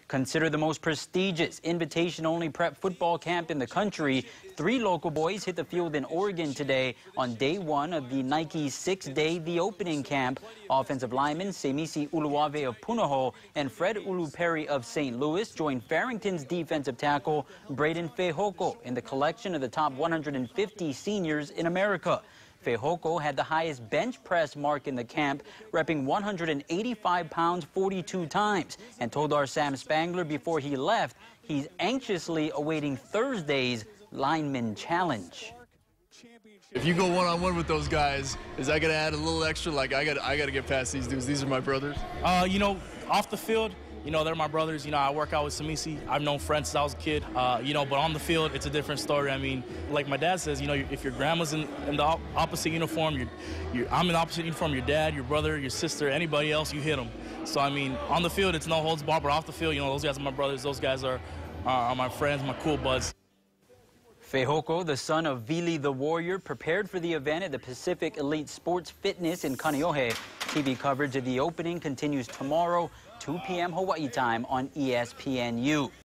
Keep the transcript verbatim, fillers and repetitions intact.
Considered the most prestigious invitation-only prep football camp in the country, three local boys hit the field in Oregon today on day one of the Nike six-day The Opening Camp. Offensive lineman Semisi Uluave of Punahou and Fred Uluperi of Saint Louis joined Farrington's defensive tackle Braden Fehoko in the collection of the top one hundred fifty seniors in America. Fehoko had the highest bench press mark in the camp, repping one hundred eighty-five pounds forty-two times, and told our Sam Spangler before he left he's anxiously awaiting Thursday's lineman challenge. If you go one-on-one with those guys, is that going to add a little extra? Like, I got I got to get past these dudes. These are my brothers. Uh, you know, off the field, you know, they're my brothers. You know, I work out with Semisi. I've known Fred since I was a kid. Uh, you know, but on the field, it's a different story. I mean, like my dad says, you know, if your grandma's in, in the op opposite uniform, you're, you're, I'm in the opposite uniform, your dad, your brother, your sister, anybody else, you hit them. So, I mean, on the field, it's no holds barred, but off the field, you know, those guys are my brothers. Those guys are, uh, are my friends, my cool buds. Fehoko, the son of Vili the Warrior, prepared for the event at the Pacific Elite Sports Fitness in Kaneohe. T V coverage of the opening continues tomorrow, two p m Hawaii time on E S P N U.